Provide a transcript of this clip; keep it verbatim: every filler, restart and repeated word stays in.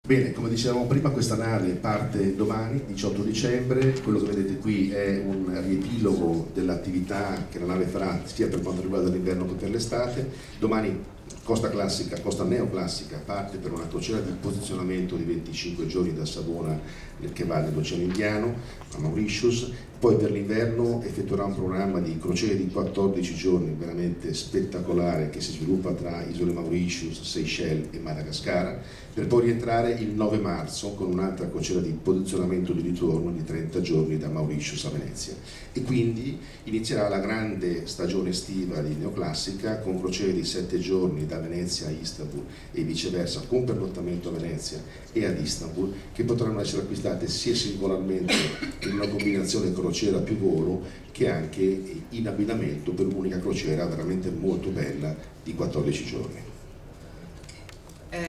Bene, come dicevamo prima, questa nave parte domani, diciotto dicembre. Quello che vedete qui è un riepilogo dell'attività che la nave farà sia per quanto riguarda l'inverno che per l'estate. Domani Costa Classica, Costa Neoclassica parte per una crociera di posizionamento di venticinque giorni da Savona, che va nell'Oceano Indiano, a Mauritius. Poi per l'inverno effettuerà un programma di crociere di quattordici giorni veramente spettacolare che si sviluppa tra isole Mauritius, Seychelles e Madagascar, per poi rientrare il nove marzo con un'altra crociera di posizionamento di ritorno di trenta giorni da Mauritius a Venezia. E quindi inizierà la grande stagione estiva di Neoclassica con crociere di sette giorni da Venezia a Istanbul e viceversa, con pernottamento a Venezia e ad Istanbul, che potranno essere acquistate sia singolarmente in una combinazione crociera più volo che anche in abbinamento per un'unica crociera veramente molto bella di quattordici giorni.